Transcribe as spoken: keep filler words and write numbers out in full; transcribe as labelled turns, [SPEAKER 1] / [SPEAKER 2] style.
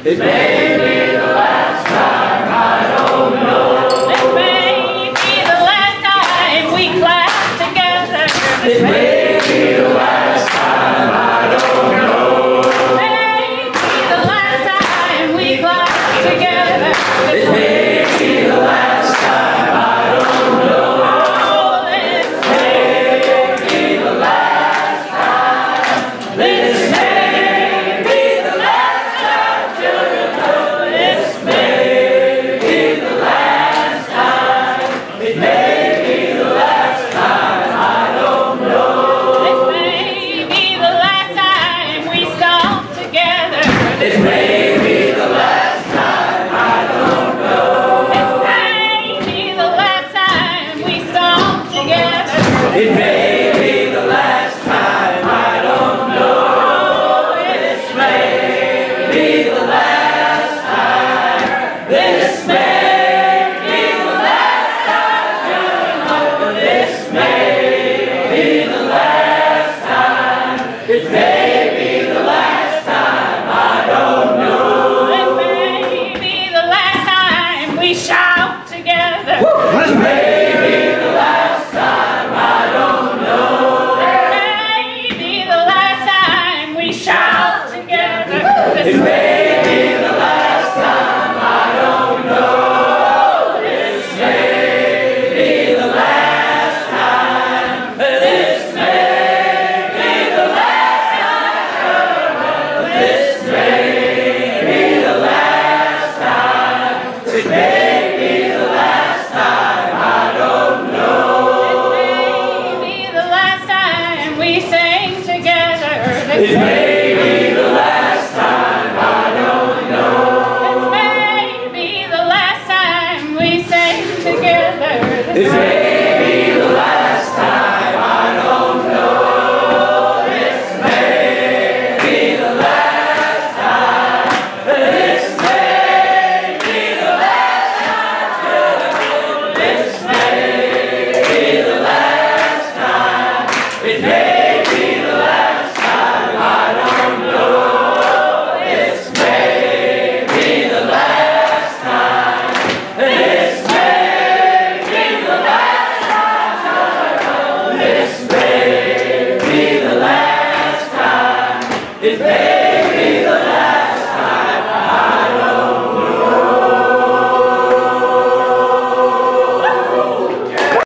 [SPEAKER 1] It may be the last time, I don't know.
[SPEAKER 2] It may be the last time we clap together.
[SPEAKER 1] It may be the last time, I don't know.
[SPEAKER 2] It may be the last time we clap together.
[SPEAKER 1] It may be the last time, I don't know.
[SPEAKER 2] This
[SPEAKER 1] may be the last time. This may be the last time, children. This may be the last time. It may be the last time, I don't know.
[SPEAKER 2] may be the last time we stop together.
[SPEAKER 1] It may